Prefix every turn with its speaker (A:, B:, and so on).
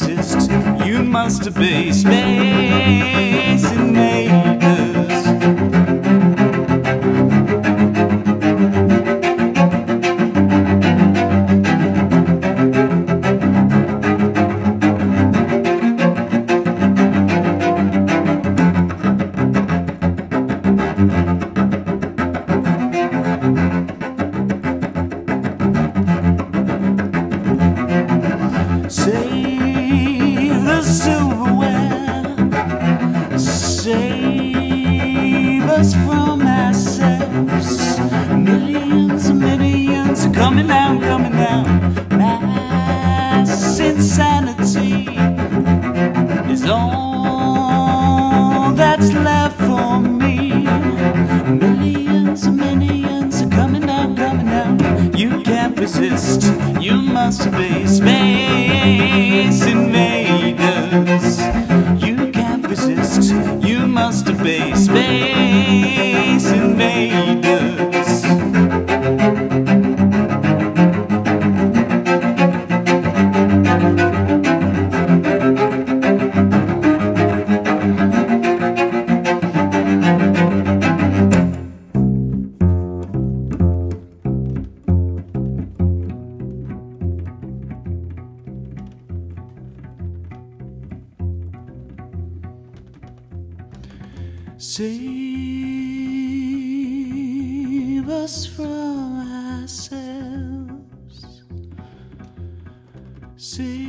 A: resist. You must obey. Space invaders. Save the silverware, save us from ourselves. Millions and millions are coming down, coming down. Mass insanity is all that's left for me. Millions and millions are coming down, coming down. You can't resist, you must obey. Space invaders. You can't resist, you must obey. Space invaders. Save us from ourselves. Save